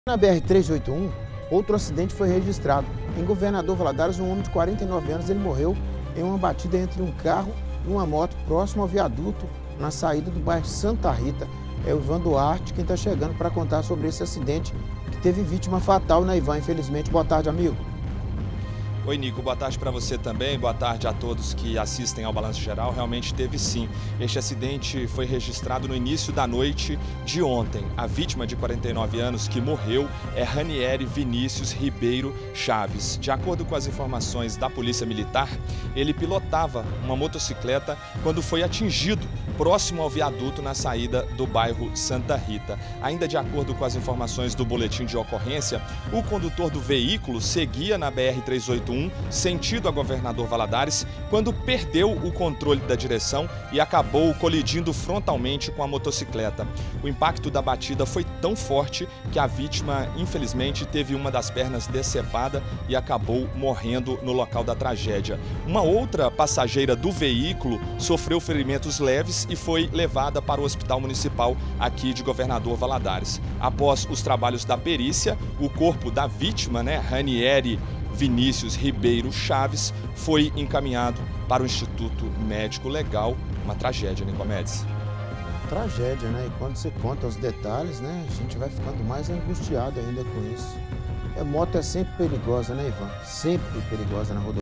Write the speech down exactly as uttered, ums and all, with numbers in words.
Na B R trezentos e oitenta e um, outro acidente foi registrado. Em Governador Valadares, um homem de quarenta e nove anos ele morreu em uma batida entre um carro e uma moto próximo ao viaduto na saída do bairro Santa Rita. É o Ivan Duarte quem está chegando para contar sobre esse acidente que teve vítima fatal, né, Ivan? Infelizmente. Boa tarde, amigo. Oi, Nico. Boa tarde para você também. Boa tarde a todos que assistem ao Balanço Geral. Realmente teve sim. Este acidente foi registrado no início da noite de ontem. A vítima de quarenta e nove anos que morreu é Ranieri Vinícius Ribeiro Chaves. De acordo com as informações da Polícia Militar, ele pilotava uma motocicleta quando foi atingido próximo ao viaduto na saída do bairro Santa Rita. Ainda de acordo com as informações do boletim de ocorrência, o condutor do veículo seguia na B R trezentos e oitenta e um, sentido a Governador Valadares, quando perdeu o controle da direção e acabou colidindo frontalmente com a motocicleta. O impacto da batida foi tão forte que a vítima, infelizmente, teve uma das pernas decepada e acabou morrendo no local da tragédia. Uma outra passageira do veículo sofreu ferimentos leves e foi levada para o Hospital Municipal aqui de Governador Valadares. Após os trabalhos da perícia, o corpo da vítima, né, Ranieri Vinícius Ribeiro Chaves, foi encaminhado para o Instituto Médico Legal. Uma tragédia, Nicomedes. Tragédia, né? E quando você conta os detalhes, né, a gente vai ficando mais angustiado ainda com isso. A moto é sempre perigosa, né, Ivan? Sempre perigosa na rodovia.